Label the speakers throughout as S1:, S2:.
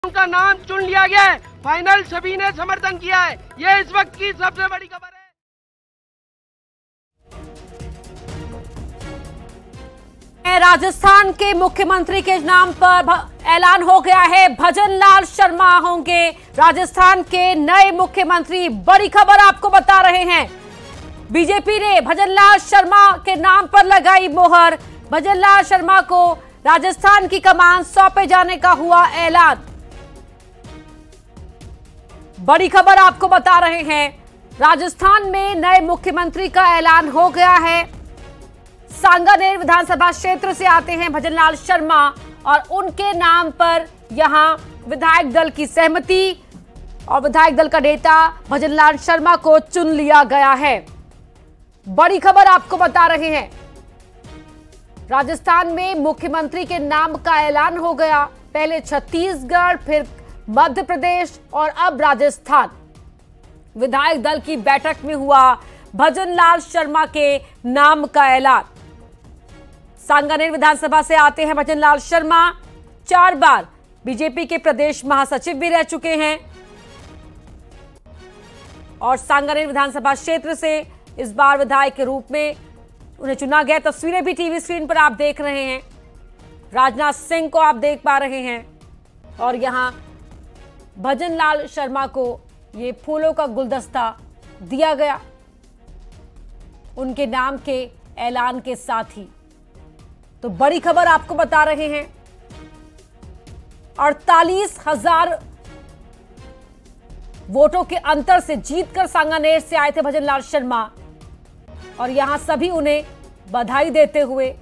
S1: उनका नाम चुन लिया गया है। फाइनल सभी ने समर्थन किया है। ये इस वक्त की सबसे बड़ी खबर है।
S2: राजस्थान के मुख्यमंत्री के नाम पर ऐलान हो गया है। भजन लाल शर्मा होंगे राजस्थान के नए मुख्यमंत्री। बड़ी खबर आपको बता रहे हैं। बीजेपी ने भजन लाल शर्मा के नाम पर लगाई मोहर। भजन लाल शर्मा को राजस्थान की कमान सौंपे जाने का हुआ ऐलान। बड़ी खबर आपको बता रहे हैं। राजस्थान में नए मुख्यमंत्री का ऐलान हो गया है। सांगानेर विधानसभा क्षेत्र से आते हैं भजन लाल शर्मा और उनके नाम पर यहां विधायक दल की सहमति और विधायक दल का नेता भजन लाल शर्मा को चुन लिया गया है। बड़ी खबर आपको बता रहे हैं। राजस्थान में मुख्यमंत्री के नाम का ऐलान हो गया। पहले छत्तीसगढ़, फिर मध्य प्रदेश और अब राजस्थान। विधायक दल की बैठक में हुआ भजन लाल शर्मा के नाम का ऐलान। सांगानेर विधानसभा से आते हैं भजन लाल शर्मा। 4 बार बीजेपी के प्रदेश महासचिव भी रह चुके हैं और सांगानेर विधानसभा क्षेत्र से इस बार विधायक के रूप में उन्हें चुना गया। तस्वीरें भी टीवी स्क्रीन पर आप देख रहे हैं। राजनाथ सिंह को आप देख पा रहे हैं और यहां भजन लाल शर्मा को ये फूलों का गुलदस्ता दिया गया उनके नाम के ऐलान के साथ ही। तो बड़ी खबर आपको बता रहे हैं। 48,000 वोटों के अंतर से जीतकर सांगानेर से आए थे भजन लाल शर्मा और यहां सभी उन्हें बधाई देते हुए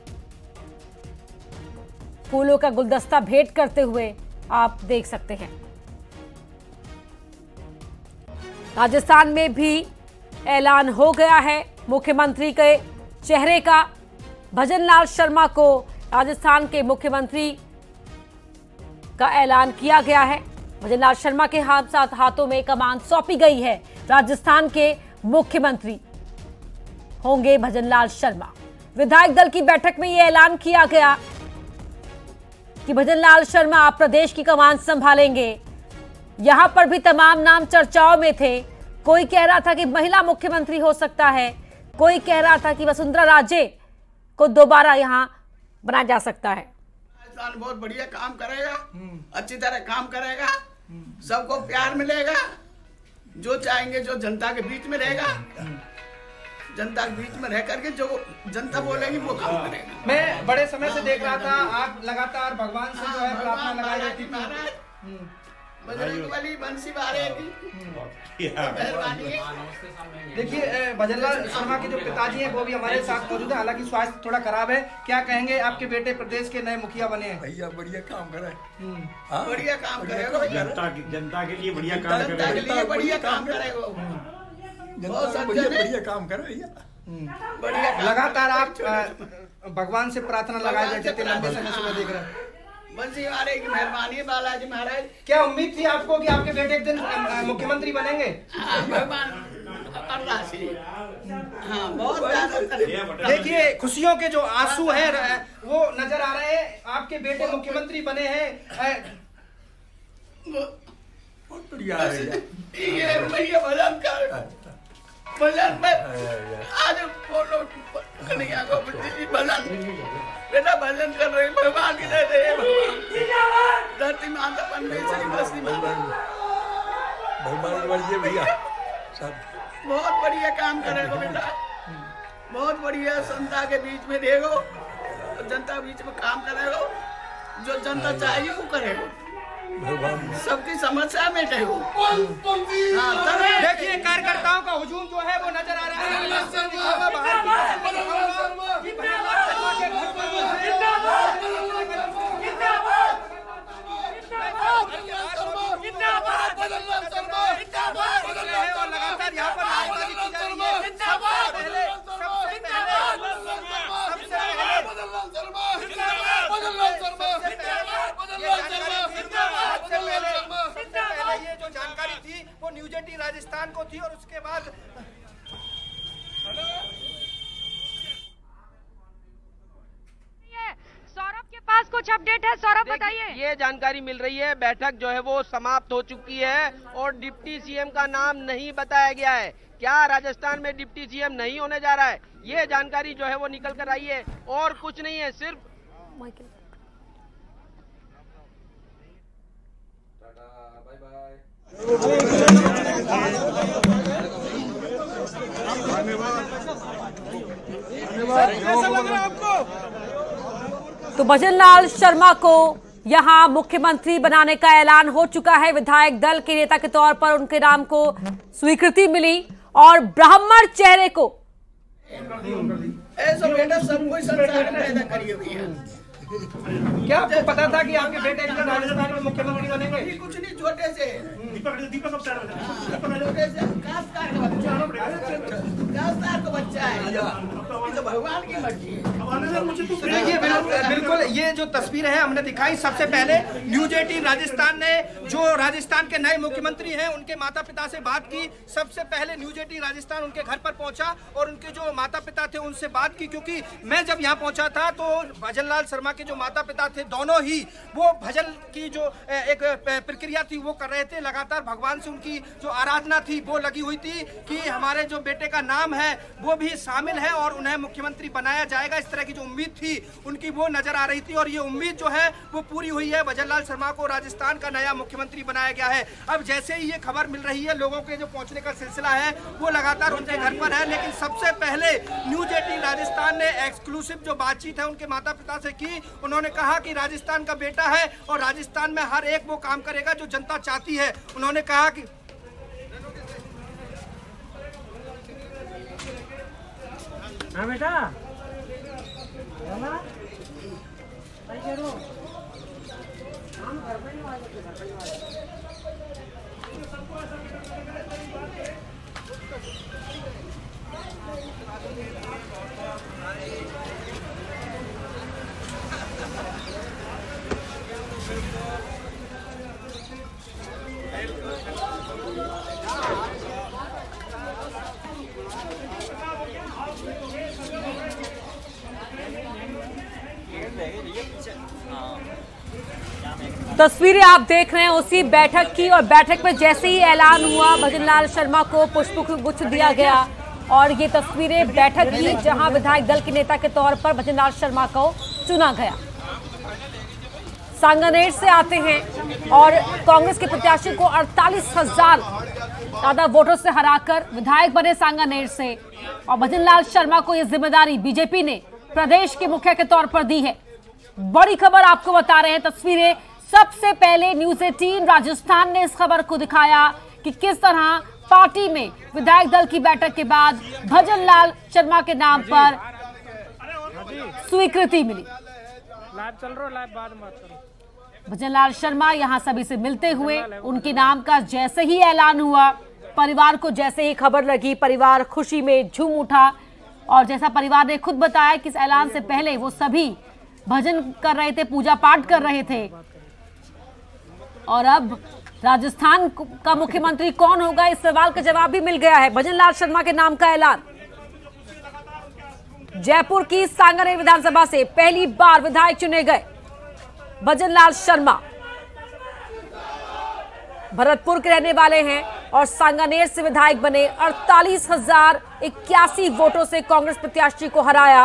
S2: फूलों का गुलदस्ता भेंट करते हुए आप देख सकते हैं। राजस्थान में भी ऐलान हो गया है मुख्यमंत्री के चेहरे का। भजन लाल शर्मा को राजस्थान के मुख्यमंत्री का ऐलान किया गया है। भजन लाल शर्मा के हाथों में कमान सौंपी गई है। राजस्थान के मुख्यमंत्री होंगे भजन लाल शर्मा। विधायक दल की बैठक में यह ऐलान किया गया कि भजन लाल शर्मा आप प्रदेश की कमान संभालेंगे। यहां पर भी तमाम नाम चर्चाओं में थे। कोई कह रहा था कि महिला मुख्यमंत्री हो सकता है, कोई कह रहा था कि वसुंधरा राजे को दोबारा यहां बनाया जा सकता है।
S3: राजस्थान बहुत बढ़िया काम करेगा, अच्छी तरह काम करेगा, सबको प्यार मिलेगा। जो चाहेंगे, जो जनता के बीच में रहेगा, जनता के बीच में रह करके जो जनता बोलेगी वो काम करेगा।
S4: मैं बड़े समय से देख रहा था आप लगातार भगवान से जो है प्रार्थना लगाई जाती थी।
S3: बजरंगबली बंसी बारे की मेहरबानी है।
S4: देखिए भजन लाल शर्मा के जो पिताजी हैं वो भी हमारे साथ मौजूद है। हालांकि स्वास्थ्य थोड़ा खराब है। क्या कहेंगे, आपके बेटे प्रदेश के नए मुखिया बने हैं?
S5: भैया बढ़िया काम करे,
S3: बढ़िया काम करेगा।
S5: जनता के लिए बढ़िया काम करेगा,
S3: जनता के लिए बढ़िया काम करेगा।
S5: जनता बढ़िया काम करे भैया,
S3: बढ़िया।
S4: लगातार आप भगवान से प्रार्थना लगाए जाते थे, लंबे समय से मैं देख रहा हूँ।
S3: बंसी वाले की मेहरबानी है बालाजी महाराज।
S4: क्या उम्मीद थी आपको कि आपके बेटे एक दिन मुख्यमंत्री बनेंगे?
S3: भगवान बहुत ज्यादा।
S4: देखिए खुशियों के जो आंसू हैं वो नजर आ रहे हैं। आपके बेटे मुख्यमंत्री बने हैं।
S5: बहुत बढ़िया है
S3: भैया। भजन कर, भजन में आज फोटो कन्हैया को भजन बेटा भजन कर रहे भगवान की दे रहे धरती माता
S5: भगवान भैया सब
S3: बहुत बढ़िया काम करेगा बेटा। बहुत बढ़िया जनता के बीच में रहेगो, जनता के बीच में काम करेगा। जो जनता चाहिए वो करेगा, सबकी समस्या मिटेगा।
S4: देखिए कार्यकर्ताओं का हुजूम जो है वो नजर आ रहा है। लगातार यहाँ पर ये जो जानकारी थी वो न्यूज 18 राजस्थान को थी और उसके बाद
S2: सौरभ के
S6: पास कुछ अपडेट है सौरभ, बताइए।
S1: ये जानकारी मिल रही है, बैठक जो है वो समाप्त हो चुकी है और डिप्टी सीएम का नाम नहीं बताया गया है। क्या राजस्थान में डिप्टी सीएम नहीं होने जा रहा है, ये जानकारी जो है वो निकल कर आई है और कुछ नहीं है, सिर्फ
S2: तो भजनलाल शर्मा को यहां मुख्यमंत्री बनाने का ऐलान हो चुका है। विधायक दल के नेता के तौर पर उनके नाम को स्वीकृति मिली और ब्राह्मण चेहरे को
S3: ऐसा बेटा सब कोई संसार में पैदा करी हुई है।
S4: क्या आपको पता था कि आपके बेटे एक दिन राजस्थान में मुख्यमंत्री बनेंगे?
S3: कुछ नहीं, छोटे से छोटे से काश्तकार का बच्चा है, ये तो भगवान की मर्जी है।
S4: देखिए बिल्कुल ये जो तस्वीर है हमने दिखाई, सबसे पहले न्यूज 18 राजस्थान ने जो राजस्थान के नए मुख्यमंत्री हैं उनके माता पिता से बात की। सबसे पहले न्यूज 18 राजस्थान उनके घर पर पहुंचा और उनके जो माता पिता थे उनसे बात की, क्योंकि मैं जब यहाँ पहुंचा था तो भजनलाल शर्मा के जो माता पिता थे दोनों ही वो भजन की जो एक प्रक्रिया थी वो कर रहे थे। लगातार भगवान से उनकी जो आराधना थी वो लगी हुई थी कि हमारे जो बेटे का नाम है वो भी शामिल है और उन्हें मुख्यमंत्री बनाया जाएगा। इस तरह की जो उम्मीद थी उनकी वो नजर आ रही थी और ये उम्मीद जो है वो पूरी हुई है। भजनलाल शर्मा को राजस्थान का नया मुख्यमंत्री बनाया गया है। अब जैसे ही ये खबर मिल रही है, लोगों के जो पहुंचने का सिलसिला है वो लगातार उनके घर पर है, लेकिन सबसे पहले न्यूज 18 राजस्थान ने एक्सक्लूसिव जो बातचीत है उनके माता पिता से की। उन्होंने कहा कि राजस्थान का बेटा है और राजस्थान में हर एक वो काम करेगा जो जनता चाहती है। उन्होंने कहा कि
S7: हाँ बेटा
S2: तस्वीरें आप देख रहे हैं उसी बैठक की, और बैठक में जैसे ही ऐलान हुआ भजनलाल शर्मा को पुष्पगुच्छ दिया गया और ये तस्वीरें बैठक की जहां विधायक दल के नेता के तौर पर भजनलाल शर्मा को चुना गया। सांगानेर से आते हैं और कांग्रेस के प्रत्याशी को 48,000 ज्यादा वोटों से हराकर विधायक बने सांगानेर से, और भजनलाल शर्मा को यह जिम्मेदारी बीजेपी ने प्रदेश के मुखिया के तौर पर दी है। बड़ी खबर आपको बता रहे हैं, तस्वीरें सबसे पहले न्यूज 18 राजस्थान ने इस खबर को दिखाया कि किस तरह पार्टी में विधायक दल की बैठक के बाद भजनलाल शर्मा के नाम पर स्वीकृति मिली। भजनलाल शर्मा यहां सभी से मिलते हुए उनके नाम का जैसे ही ऐलान हुआ, परिवार को जैसे ही खबर लगी, परिवार खुशी में झूम उठा। और जैसा परिवार ने खुद बताया कि इस ऐलान से पहले वो सभी भजन कर रहे थे, पूजा पाठ कर रहे थे, और अब राजस्थान का मुख्यमंत्री कौन होगा इस सवाल का जवाब भी मिल गया है। भजनलाल शर्मा के नाम का ऐलान। जयपुर की सांगानेर विधानसभा से पहली बार विधायक चुने गए भजनलाल शर्मा। भरतपुर के रहने वाले हैं और सांगानेर से विधायक बने। 48,081 वोटों से कांग्रेस प्रत्याशी को हराया।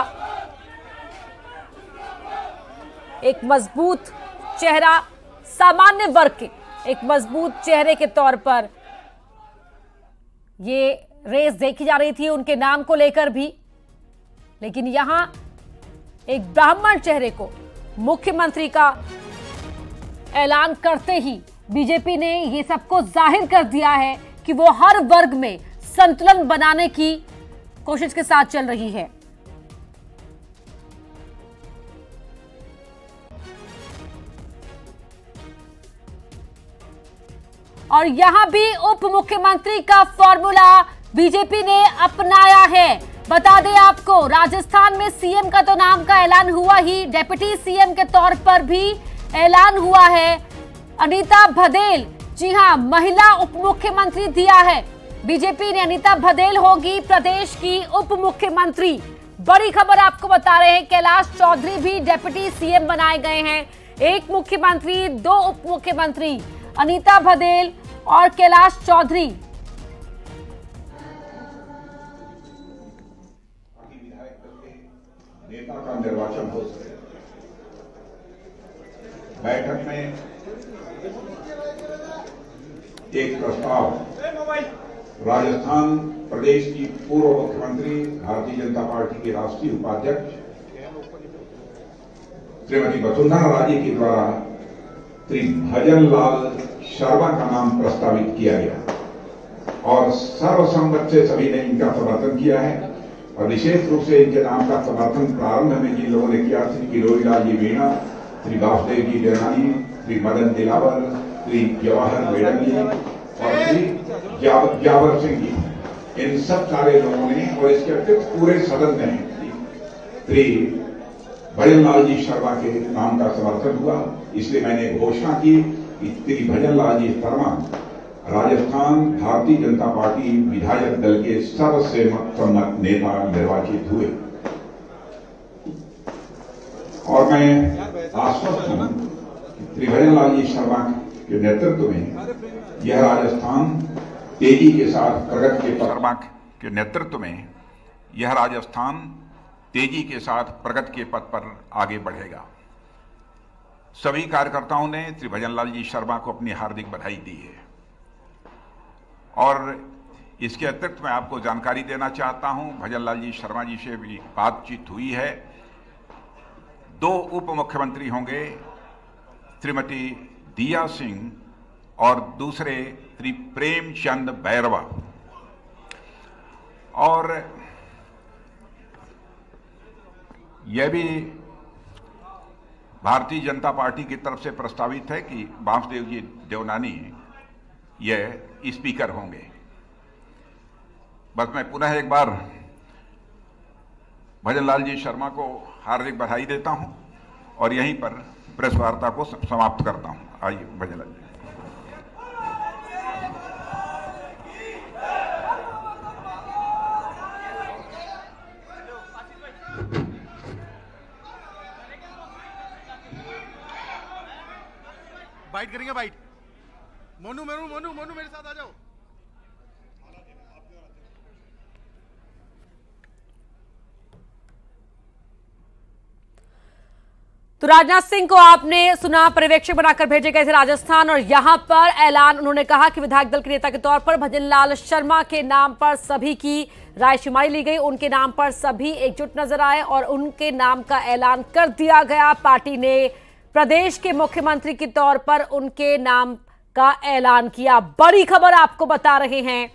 S2: एक मजबूत चेहरा, सामान्य वर्ग के एक मजबूत चेहरे के तौर पर ये रेस देखी जा रही थी उनके नाम को लेकर भी, लेकिन यहां एक ब्राह्मण चेहरे को मुख्यमंत्री का ऐलान करते ही बीजेपी ने ये सबको जाहिर कर दिया है कि वो हर वर्ग में संतुलन बनाने की कोशिश के साथ चल रही है। और यहां भी उप मुख्यमंत्री का फॉर्मूला बीजेपी ने अपनाया है। बता दें आपको, राजस्थान में सीएम का तो नाम का ऐलान हुआ ही, डिप्टी सीएम के तौर पर भी ऐलान हुआ है। अनीता भदेल, जी हां, महिला उप मुख्यमंत्री दिया है बीजेपी ने। अनीता भदेल होगी प्रदेश की उप मुख्यमंत्री। बड़ी खबर आपको बता रहे हैं, कैलाश चौधरी भी डिप्टी सीएम बनाए गए हैं। एक मुख्यमंत्री, दो उप मुख्यमंत्री, अनीता भदेल और कैलाश चौधरी।
S8: नेता का निर्वाचन हो सके। बैठक में एक प्रस्ताव राजस्थान प्रदेश की पूर्व मुख्यमंत्री, भारतीय जनता पार्टी के राष्ट्रीय उपाध्यक्ष श्रीमती वसुंधरा राजे के द्वारा श्री भजन लाल शर्मा का नाम प्रस्तावित किया गया और सर्वसम्मत से सभी ने इनका समर्थन किया है। और विशेष रूप से इनके नाम का समर्थन प्रारंभ में जिन लोगों ने किया, श्री किरोड़ी लाल जी मीणा, श्री वासुदेव जी देवनानी, श्री मदन दिलावर, श्री जवाहर मेडम जी और श्री जावर सिंह जी, इन सब सारे लोगों ने और इसके अतिरिक्त पूरे सदन में श्री भजन लाल जी शर्मा के नाम का समर्थन हुआ। इसलिए मैंने घोषणा की कि श्री भजन लाल जी शर्मा राजस्थान भारतीय जनता पार्टी विधायक दल के सर्वसम्मत नेता निर्वाचित हुए और मैं आश्वस्त हूं कि श्री भजन लाल जी शर्मा के नेतृत्व में यह राजस्थान तेजी के साथ प्रगति के शर्मा के नेतृत्व में यह राजस्थान तेजी के साथ प्रगति के पथ पर आगे बढ़ेगा। सभी कार्यकर्ताओं ने श्री भजन लाल जी शर्मा को अपनी हार्दिक बधाई दी है और इसके अतिरिक्त मैं आपको जानकारी देना चाहता हूं, भजन लाल जी शर्मा जी से भी बातचीत हुई है। दो उप मुख्यमंत्री होंगे, श्रीमती दिया सिंह और दूसरे श्री प्रेमचंद बैरवा। और यह भी भारतीय जनता पार्टी की तरफ से प्रस्तावित है कि वासुदेव जी देवनानी यह स्पीकर होंगे। बस मैं पुनः एक बार भजन लाल जी शर्मा को हार्दिक बधाई देता हूं और यहीं पर प्रेस वार्ता को समाप्त करता हूं। आइए भजन लाल जी।
S9: बाइट करेंगे, बाइट। मोनू मोनू मोनू मोनू मेरे साथ आ जाओ।
S2: तो राजनाथ सिंह को आपने सुना, पर्यवेक्षक बनाकर भेजे गए थे राजस्थान और यहां पर ऐलान, उन्होंने कहा कि विधायक दल के नेता के तौर पर भजन लाल शर्मा के नाम पर सभी की रायशुमारी ली गई, उनके नाम पर सभी एकजुट नजर आए और उनके नाम का ऐलान कर दिया गया। पार्टी ने प्रदेश के मुख्यमंत्री के तौर पर उनके नाम का ऐलान किया। बड़ी खबर आपको बता रहे हैं।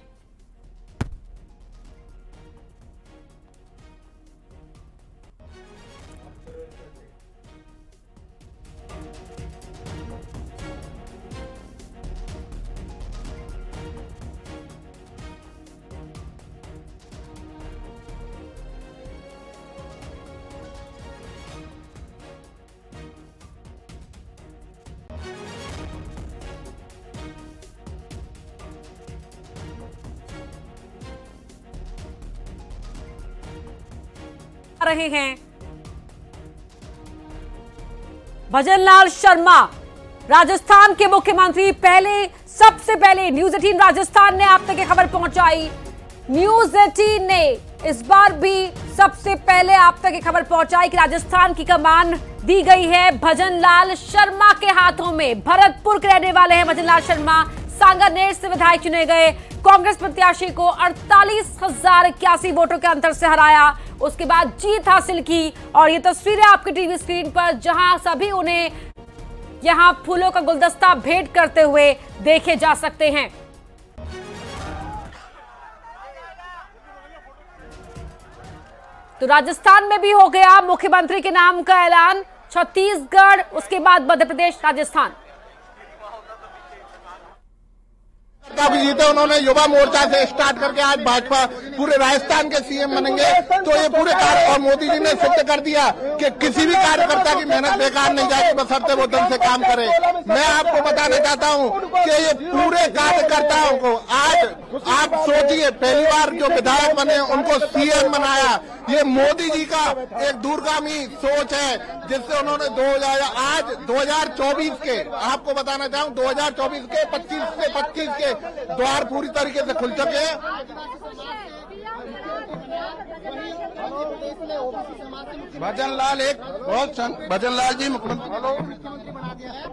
S2: रहे हैं भजन लाल शर्मा राजस्थान के मुख्यमंत्री। सबसे पहले न्यूज 18 राजस्थान ने आप तक ये खबर पहुंचाई। न्यूज 18 ने इस बार भी सबसे पहले आप तक ये खबर पहुंचाई कि राजस्थान की कमान दी गई है भजन लाल शर्मा के हाथों में। भरतपुर के रहने वाले हैं भजन लाल शर्मा, सांगानेर से विधायक चुने गए। कांग्रेस प्रत्याशी को 48,081 वोटों के अंतर से हराया, उसके बाद जीत हासिल की। और ये तस्वीरें आपकी टीवी स्क्रीन पर, जहां सभी उन्हें यहां फूलों का गुलदस्ता भेंट करते हुए देखे जा सकते हैं। तो राजस्थान में भी हो गया मुख्यमंत्री के नाम का ऐलान। छत्तीसगढ़, उसके बाद मध्य प्रदेश, राजस्थान।
S9: कब जीते उन्होंने युवा मोर्चा से स्टार्ट करके आज भाजपा पूरे राजस्थान के सीएम बनेंगे। तो ये पूरे कार्य और मोदी जी ने सिद्ध कर दिया कि किसी भी कार्यकर्ता की मेहनत बेकार नहीं जाएगी, बशर्ते वो दिल से काम करे। मैं आपको बताना चाहता हूँ कि ये पूरे कार्यकर्ताओं को आज आप सोचिए, पहली बार जो विधायक बने उनको सीएम बनाया। ये मोदी जी का एक दूरगामी सोच है, जिससे उन्होंने 2024 के, आपको बताना चाहूँ 2024 के 25 के द्वार पूरी तरीके से खुल चुके हैं। भजनलाल भजनलाल जी मुख्यमंत्री बना दिया है।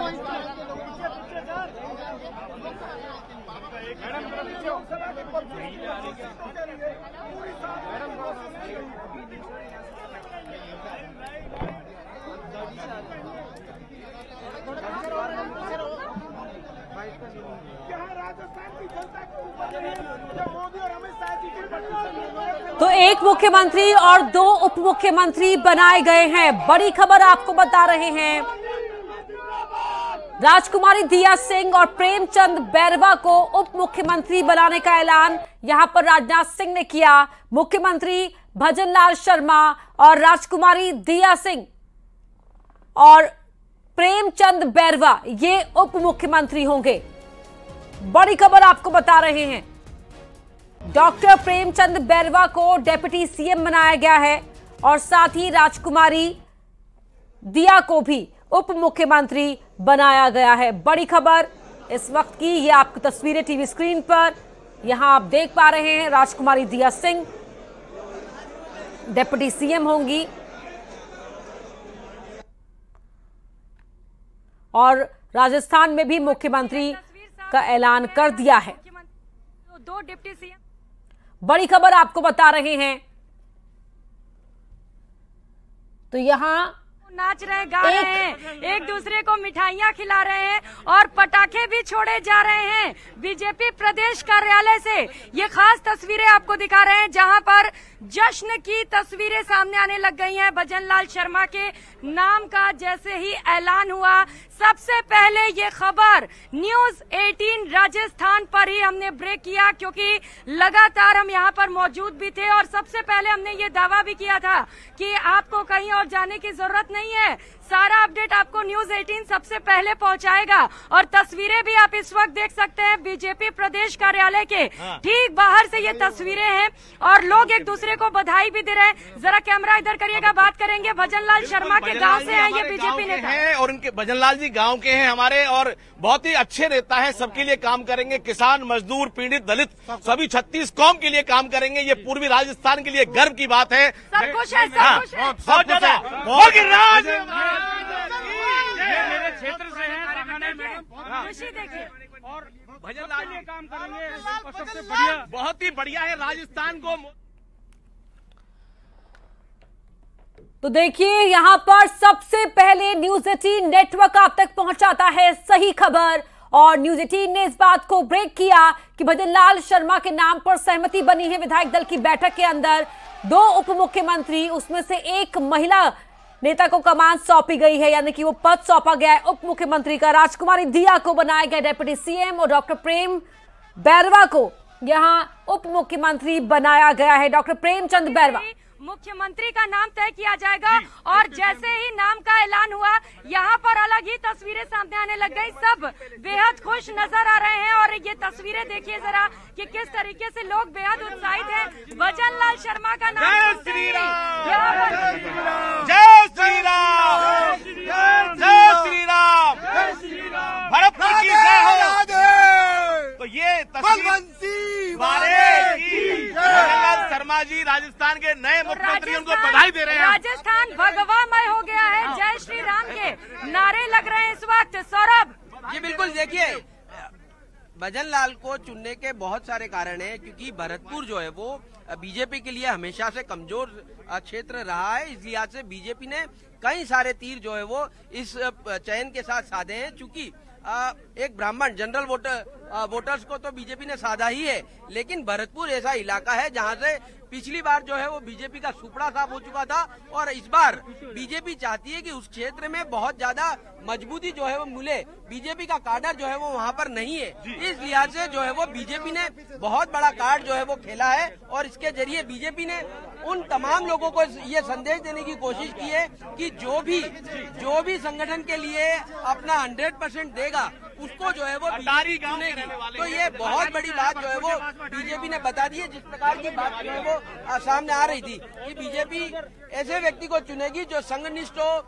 S2: तो एक मुख्यमंत्री और 2 उप मुख्यमंत्री बनाए गए हैं। बड़ी खबर आपको बता रहे हैं, राजकुमारी दिया सिंह और प्रेमचंद बैरवा को उप मुख्यमंत्री बनाने का ऐलान यहां पर राजनाथ सिंह ने किया। मुख्यमंत्री भजनलाल शर्मा और राजकुमारी दिया सिंह और प्रेमचंद बैरवा ये उप मुख्यमंत्री होंगे। बड़ी खबर आपको बता रहे हैं, डॉक्टर प्रेमचंद बैरवा को डिप्टी सीएम बनाया गया है और साथ ही राजकुमारी दिया को भी उप मुख्यमंत्री बनाया गया है। बड़ी खबर इस वक्त की, ये आपको तस्वीरें टीवी स्क्रीन पर यहां आप देख पा रहे हैं। राजकुमारी दिया सिंह डिप्टी सीएम होंगी और राजस्थान में भी मुख्यमंत्री का ऐलान कर दिया है।
S6: 2 डिप्टी सीएम।
S2: बड़ी खबर आपको बता रहे हैं, तो यहां
S6: नाच रहे, गा रहे हैं, एक दूसरे को मिठाइयां खिला रहे हैं और पटाखे भी छोड़े जा रहे हैं। बीजेपी प्रदेश कार्यालय से ये खास तस्वीरें आपको दिखा रहे हैं, जहां पर जश्न की तस्वीरें सामने आने लग गई हैं। भजनलाल शर्मा के नाम का जैसे ही ऐलान हुआ, सबसे पहले ये खबर न्यूज 18 राजस्थान पर ही हमने ब्रेक किया, क्योंकि लगातार हम यहाँ पर मौजूद भी थे और सबसे पहले हमने ये दावा भी किया था कि आपको कहीं और जाने की जरूरत नहीं है, सारा अपडेट आपको न्यूज 18 सबसे पहले पहुंचाएगा। और तस्वीरें भी आप इस वक्त देख सकते हैं बीजेपी प्रदेश कार्यालय के ठीक बाहर से ये तस्वीरें हैं और लोग एक दूसरे को बधाई भी दे रहे हैं। जरा कैमरा इधर करिएगा, बात करेंगे। भजनलाल शर्मा के गांव से हैं ये बीजेपी नेता
S10: हैं और उनके भजनलाल जी गांव के हैं हमारे, और बहुत ही अच्छे नेता हैं, सबके लिए काम करेंगे, किसान, मजदूर, पीड़ित, दलित सभी 36 कौम के लिए काम करेंगे। ये पूर्वी राजस्थान के लिए गर्व की बात है।
S6: सब कुछ है, सब कुछ है,
S10: बहुत ज्यादा।
S7: मेरे क्षेत्र से है,
S6: खुशी देखिए
S10: और भजनलाल जी काम करेंगे, सबसे बढ़िया, बहुत ही बढ़िया है राजस्थान को।
S2: तो देखिए यहां पर सबसे पहले न्यूज 18 नेटवर्क आप तक पहुंचाता है सही खबर और न्यूज 18 ने इस बात को ब्रेक किया कि भजनलाल शर्मा के नाम पर सहमति बनी है विधायक दल की बैठक के अंदर। 2 उप मुख्यमंत्री, उसमें से एक महिला नेता को कमान सौंपी गई है, यानी कि वो पद सौंपा गया है उप मुख्यमंत्री का। राजकुमारी दिया को बनाया गया डिप्टी सीएम और डॉक्टर प्रेम बैरवा को यहां उप मुख्यमंत्री बनाया गया है। डॉक्टर प्रेमचंद बैरवा
S6: मुख्यमंत्री का नाम तय किया जाएगा और जैसे ही नाम का ऐलान हुआ, यहाँ पर अलग ही तस्वीरें सामने आने लग गई। सब बेहद खुश नजर आ रहे हैं और ये तस्वीरें देखिए जरा कि किस तरीके से लोग बेहद उत्साहित हैं। भजनलाल शर्मा का नाम
S10: जय श्री राम, जय श्री राम, जय श्री राम, भरतपुर की जय हो। तो ये तस्वीर भजनलाल शर्मा जी राजस्थान के नए मुख्यमंत्री, उनको बधाई दे रहे हैं।
S6: राजस्थान भगवामय हो गया है, जय श्री राम के नारे लग रहे हैं इस वक्त। सौरभ
S1: जी बिल्कुल, देखिए भजनलाल को चुनने के बहुत सारे कारण हैं, क्योंकि भरतपुर जो है वो बीजेपी के लिए हमेशा से कमजोर क्षेत्र रहा है। इस लिहाज से बीजेपी ने कई सारे तीर जो है वो इस चयन के साथ साधे हैं। चूंकि एक ब्राह्मण जनरल वोटर वोटर्स को तो बीजेपी ने साधा ही है, लेकिन भरतपुर ऐसा इलाका है जहां से पिछली बार जो है वो बीजेपी का सुपड़ा साफ हो चुका था और इस बार बीजेपी चाहती है कि उस क्षेत्र में बहुत ज्यादा मजबूती जो है वो मिले। बीजेपी का कार्डर जो है वो वहां पर नहीं है, इस लिहाज से जो है वो बीजेपी ने बहुत बड़ा कार्ड जो है वो खेला है और इसके जरिए बीजेपी ने उन तमाम लोगों को ये संदेश देने की कोशिश की है कि जो भी संगठन के लिए अपना 100% देगा उसको जो है वो चुनेगी। तो ये बहुत बड़ी बात जो है वो बीजेपी ने बता दी है। जिस प्रकार की बात जो है वो सामने आ रही थी कि बीजेपी ऐसे व्यक्ति को चुनेगी जो संघनिष्ठ हो,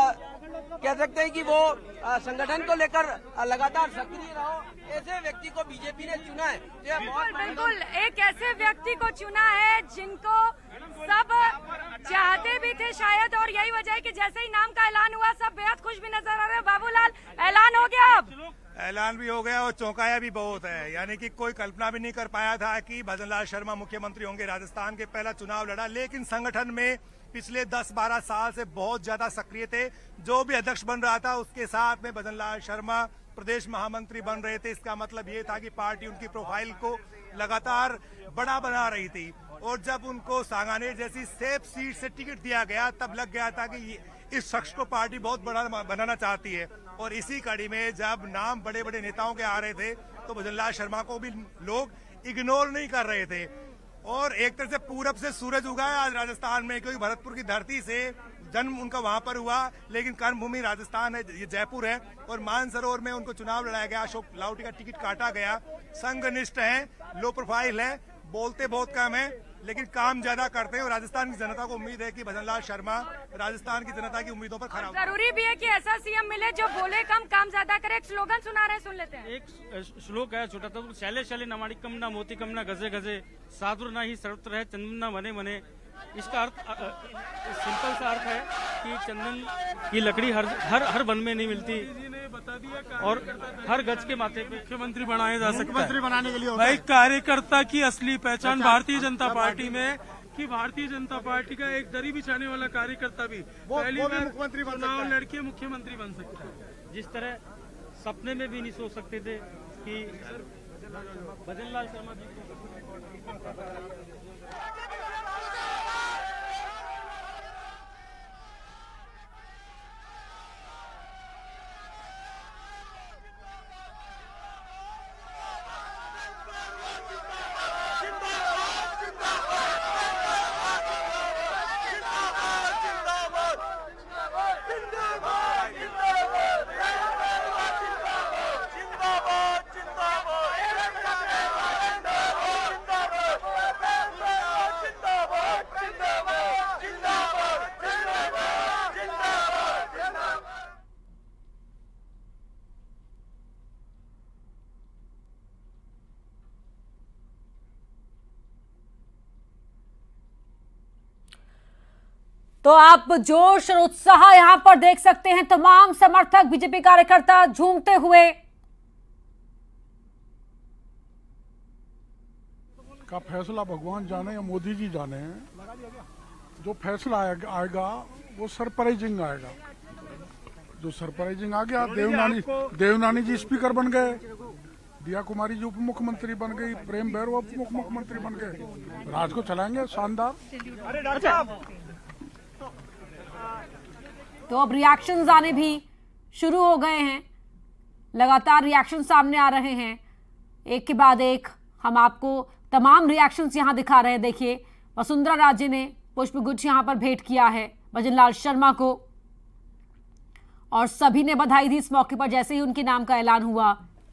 S1: कह सकते हैं कि वो संगठन को लेकर लगातार सक्रिय रहो, ऐसे व्यक्ति को बीजेपी ने चुना है।
S6: बिल्कुल एक ऐसे व्यक्ति को चुना है जिनको सब चाहते भी थे शायद, और यही वजह है कि जैसे ही नाम का ऐलान हुआ सब बेहद खुश भी नजर आ रहे हैं। बाबूलाल, ऐलान हो गया, अब
S11: ऐलान भी हो गया और चौंकाया भी बहुत है। यानी कि कोई कल्पना भी नहीं कर पाया था कि भजनलाल शर्मा मुख्यमंत्री होंगे। राजस्थान के पहला चुनाव लड़ा, लेकिन संगठन में पिछले 10-12 साल से बहुत ज्यादा सक्रिय थे। जो भी अध्यक्ष बन रहा था उसके साथ में भजनलाल शर्मा प्रदेश महामंत्री बन रहे थे। इसका मतलब ये था कि पार्टी उनकी प्रोफाइल को लगातार बड़ा बना रही थी और जब उनको सांगानेर जैसी सेफ सीट से टिकट दिया गया तब लग गया था कि इस शख्स को पार्टी बहुत बड़ा बनाना चाहती है। और इसी कड़ी में जब नाम बड़े बड़े नेताओं के आ रहे थे तो भजनलाल शर्मा को भी लोग इग्नोर नहीं कर रहे थे। और एक तरह से पूरब से सूरज उगा है आज राजस्थान में, क्योंकि भरतपुर की धरती से जन्म उनका वहां पर हुआ, लेकिन कर्मभूमि राजस्थान है, ये जयपुर है। और मानसरोवर में उनको चुनाव लड़ाया गया, अशोक लाहौटी का टिकट काटा गया। संघनिष्ठ है, लो प्रोफाइल है, बोलते बहुत कम है लेकिन काम ज्यादा करते हैं। और राजस्थान की जनता को उम्मीद है कि भजनलाल शर्मा राजस्थान की जनता की उम्मीदों पर खरा।
S6: जरूरी भी है कि ऐसा सीएम मिले जो बोले कम काम ज्यादा करे। एक स्लोगन सुना रहे, सुन लेते हैं।
S7: एक श्लोक है छोटा सा, शैले शैले नमाणी कम ना मोती कम ना गजे गजे साधुर ना ही सर्वत्र है चंदन ना मने मने। इसका अर्थ सिंपल सा अर्थ है कि चंदन की लकड़ी हर वन में नहीं मिलती और हर गज के माथे पे मुख्यमंत्री बनाया जा सकता है। मुख्यमंत्री बनाने के लिए भाई कार्यकर्ता की असली पहचान भारतीय जनता पार्टी में कि भारतीय जनता पार्टी का एक दरी बिछाने वाला कार्यकर्ता भी पहली बार मुख्यमंत्री चुनाव लड़के मुख्यमंत्री बन सकता है। जिस तरह सपने में भी नहीं सोच सकते थे कि भजनलाल शर्मा जी को
S2: तो आप जोश और उत्साह यहां पर देख सकते हैं। तमाम समर्थक बीजेपी कार्यकर्ता झूमते हुए।
S12: का फैसला भगवान जाने या मोदी जी जाने, जो फैसला आएगा वो सरप्राइजिंग आएगा। जो सरप्राइजिंग आ गया, देवनानी जी स्पीकर बन गए, दिया कुमारी जी उप मुख्यमंत्री बन गई, प्रेम बैरवा उप मुख्यमंत्री बन गए, राज को चलाएंगे शानदार।
S2: तो अब रिएक्शंस आने भी शुरू हो गए हैं, लगातार रिएक्शन सामने आ रहे हैं, एक के बाद एक। हम आपको तमाम रिएक्शंस यहां दिखा रहे हैं। देखिए, वसुंधरा राजे ने पुष्पगुच्छ यहां पर भेंट किया है भजनलाल शर्मा को और सभी ने बधाई दी इस मौके पर जैसे ही उनके नाम का ऐलान हुआ।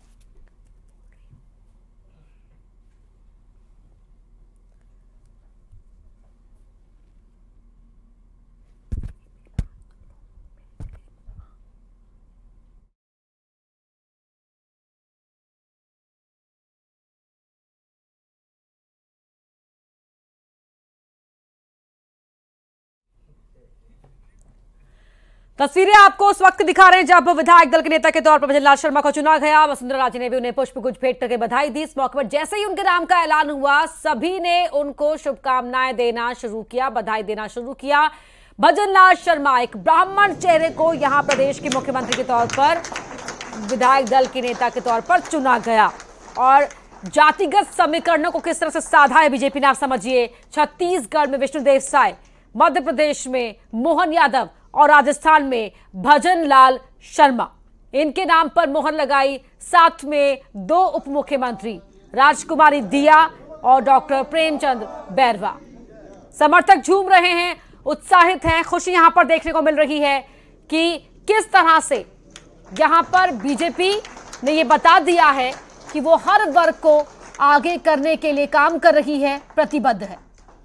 S2: तस्वीरें आपको उस वक्त दिखा रहे हैं जब विधायक दल के नेता के तौर पर भजनलाल शर्मा को चुना गया। वसुंधरा राजे ने भी उन्हें पुष्पगुच्छ भेंट करके बधाई दी। इस मौके पर जैसे ही उनके नाम का ऐलान हुआ सभी ने उनको शुभकामनाएं देना शुरू किया, बधाई देना शुरू किया। भजनलाल शर्मा एक ब्राह्मण चेहरे को यहां प्रदेश के मुख्यमंत्री के तौर पर, विधायक दल के नेता के तौर पर चुना गया। और जातिगत समीकरणों को किस तरह से साधा है बीजेपी ने, आप समझिए। छत्तीसगढ़ में विष्णुदेव साय, मध्य प्रदेश में मोहन यादव और राजस्थान में भजन लाल शर्मा, इनके नाम पर मोहर लगाई। साथ में 2 उप मुख्यमंत्री राजकुमारी दिया और डॉक्टर प्रेमचंद बैरवा। समर्थक झूम रहे हैं, उत्साहित हैं, खुशी यहां पर देखने को मिल रही है कि किस तरह से यहां पर बीजेपी ने ये बता दिया है कि वो हर वर्ग को आगे करने के लिए काम कर रही है, प्रतिबद्ध है।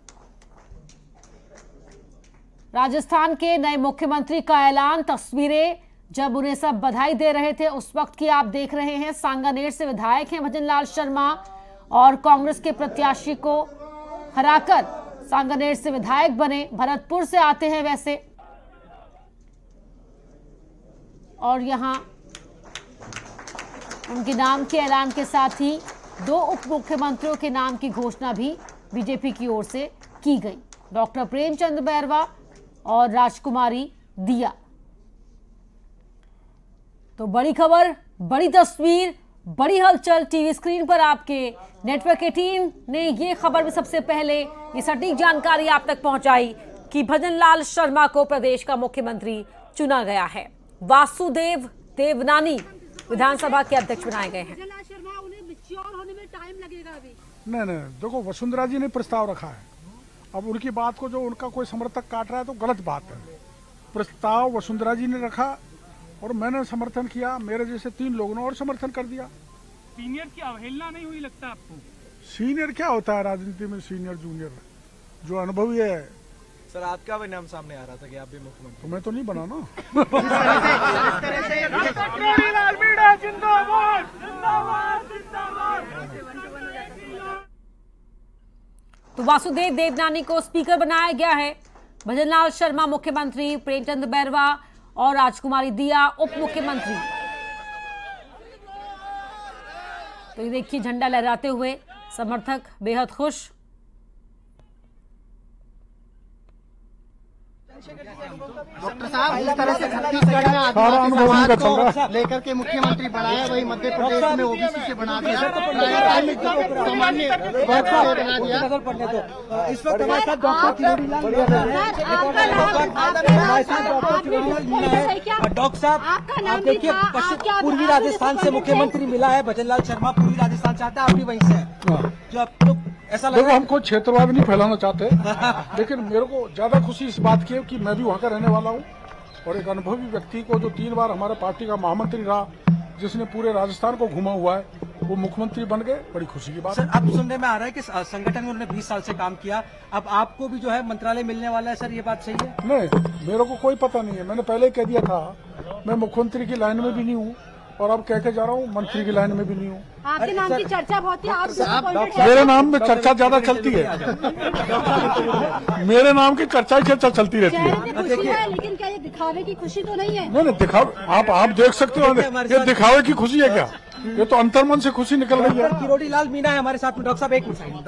S2: राजस्थान के नए मुख्यमंत्री का ऐलान, तस्वीरें जब उन्हें सब बधाई दे रहे थे उस वक्त की आप देख रहे हैं। सांगानेर से विधायक हैं भजन लाल शर्मा और कांग्रेस के प्रत्याशी को हराकर सांगानेर से विधायक बने। भरतपुर से आते हैं वैसे, और यहां उनके नाम के ऐलान के साथ ही 2 उप मुख्यमंत्रियों के नाम की घोषणा भी बीजेपी की ओर से की गई, डॉक्टर प्रेमचंद बैरवा और राजकुमारी दिया। तो बड़ी खबर, बड़ी तस्वीर, बड़ी हलचल टीवी स्क्रीन पर आपके नेटवर्क 18 ने ये खबर भी सबसे पहले ये सटीक जानकारी आप तक पहुंचाई कि भजन लाल शर्मा को प्रदेश का मुख्यमंत्री चुना गया है। वासुदेव देवनानी विधानसभा के अध्यक्ष बनाए गए हैं।
S12: नहीं, देखो वसुंधरा जी ने प्रस्ताव रखा है। अब उनकी बात को जो उनका कोई समर्थक काट रहा है तो गलत बात है। प्रस्ताव वसुंधरा जी ने रखा और मैंने समर्थन किया, मेरे जैसे 3 लोगों ने और समर्थन कर दिया।
S7: सीनियर की अवहेलना नहीं हुई लगता आपको?
S12: सीनियर क्या होता है राजनीति में, सीनियर जूनियर, जो अनुभवी है।
S4: सर आपका भी नाम सामने आ रहा था कि आप भी मुख्यमंत्री,
S12: तो मैं तो नहीं बना ना।
S2: तो वासुदेव देवनानी को स्पीकर बनाया गया है। भजन लाल शर्मा मुख्यमंत्री, प्रेमचंद बैरवा और राजकुमारी दिया उप मुख्यमंत्री। तो ये देखिए झंडा लहराते हुए समर्थक बेहद खुश।
S13: डॉक्टर साहब, जिस तरह से छत्तीसगढ़ में आदिवासी समाज को लेकर के मुख्यमंत्री बनाया, वही मध्य प्रदेश में ओबीसी से बना दिया, सामान्य वर्ग से बना दिया। इस वक्त हमारे साथ डॉक्टर किरोड़ीलाल है। डॉक्टर साहब, आप देखिए पूर्वी राजस्थान से मुख्यमंत्री मिला है भजन लाल शर्मा, पूर्वी राजस्थान चाहता है, आप भी वहीं से है। जो अब तो ऐसा
S12: देखो, हमको क्षेत्रवाद नहीं फैलाना चाहते, लेकिन मेरे को ज्यादा खुशी इस बात की है कि मैं भी वहाँ का रहने वाला हूँ और एक अनुभवी व्यक्ति को, जो 3 बार हमारे पार्टी का महामंत्री रहा, जिसने पूरे राजस्थान को घुमा हुआ है, वो मुख्यमंत्री बन गए। बड़ी खुशी की बात।
S13: सर, अब सुनने में आ रहा है कि संगठन में उन्होंने 20 साल से काम किया, अब आपको भी जो है मंत्रालय मिलने वाला है। सर, ये बात सही है?
S12: नहीं, मेरे को कोई पता नहीं है। मैंने पहले ही कह दिया था, मैं मुख्यमंत्री की लाइन में भी नहीं हूँ और अब कह के जा रहा हूँ मंत्री की लाइन में भी नहीं हूँ।
S6: आपके नाम की चर्चा बहुत है, आप
S12: मेरे नाम में चर्चा ज्यादा चलती है। मेरे नाम की चर्चा ही चर्चा चलती रहती है।
S6: लेकिन क्या ये दिखावे की खुशी तो नहीं है?
S12: नहीं, दिखावे आप देख सकते हो, ये दिखावे की खुशी है क्या? ये तो अंतर्मन से खुशी निकल रही है।
S13: किरोड़ीलाल मीणा है हमारे साथ में। डॉक्टर साहब, एक मिनट।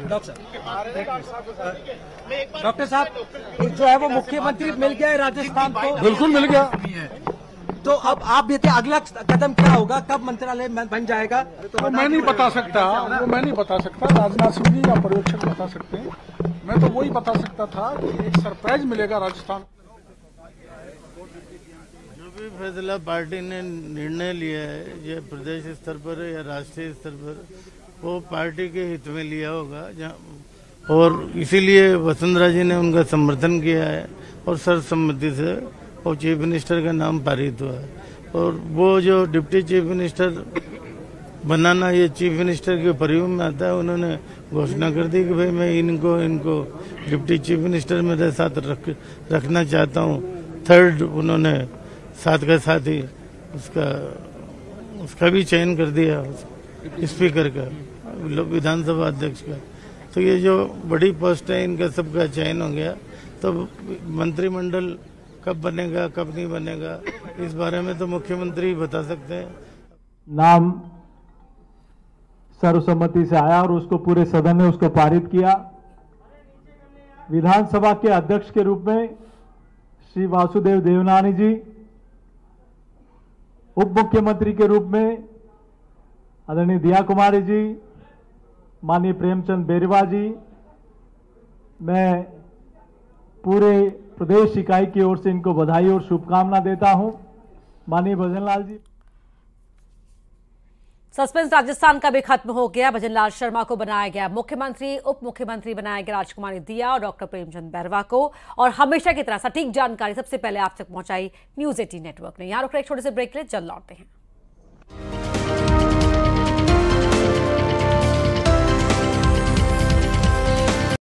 S13: डॉक्टर साहब, जो है वो मुख्यमंत्री मिल गया है राजस्थान को?
S12: बिल्कुल मिल गया।
S13: तो अब आप देते अगला कदम क्या होगा, कब मंत्रालय बन जाएगा?
S12: तो मैं नहीं बता सकता, वो मैं नहीं बता सकता, राजनाथ सिंह जी या पर्यवेक्षक बता सकते हैं। मैं तो वही बता सकता था कि एक सरप्राइज मिलेगा राजस्थान।
S14: जो भी फैसला पार्टी ने निर्णय लिया है, ये प्रदेश स्तर पर या राष्ट्रीय स्तर पर, वो पार्टी के हित में लिया होगा, और इसीलिए वसुंधरा जी ने उनका समर्थन किया है और सर्वसम्मति से और चीफ मिनिस्टर का नाम पारित हुआ है। और वो जो डिप्टी चीफ मिनिस्टर बनाना, ये चीफ मिनिस्टर के परिव्यय में आता है। उन्होंने घोषणा कर दी कि भाई मैं इनको डिप्टी चीफ मिनिस्टर मेरे साथ रखना चाहता हूँ। 3rd उन्होंने साथ का साथ ही उसका भी चयन कर दिया, स्पीकर का, विधानसभा अध्यक्ष का। तो ये जो बड़ी पोस्ट है, इनका सबका चयन हो गया। तो मंत्रिमंडल कब बनेगा कब नहीं बनेगा, इस बारे में तो मुख्यमंत्री बता सकते हैं।
S15: नाम सर्वसम्मति से आया और उसको पूरे सदन ने उसको पारित किया। विधानसभा के अध्यक्ष के रूप में श्री वासुदेव देवनानी जी, उप मुख्यमंत्री के रूप में आदरणीय दिया कुमारी जी, माननीय प्रेमचंद बेरवा जी, मैं पूरे प्रदेश इकाई की ओर से इनको बधाई और शुभकामना देता हूं। माननीय भजनलाल जी,
S2: सस्पेंस राजस्थान का भी खत्म हो गया। भजनलाल शर्मा को बनाया गया मुख्यमंत्री, उप मुख्यमंत्री बनाया गया राजकुमारी दिया और डॉक्टर प्रेमचंद बैरवा को। और हमेशा की तरह सटीक जानकारी सबसे पहले आप तक पहुंचाई न्यूज़ 18 नेटवर्क ने। यहाँ रुक रहे एक छोटे से ब्रेक के लिए, जल्द लौटते हैं।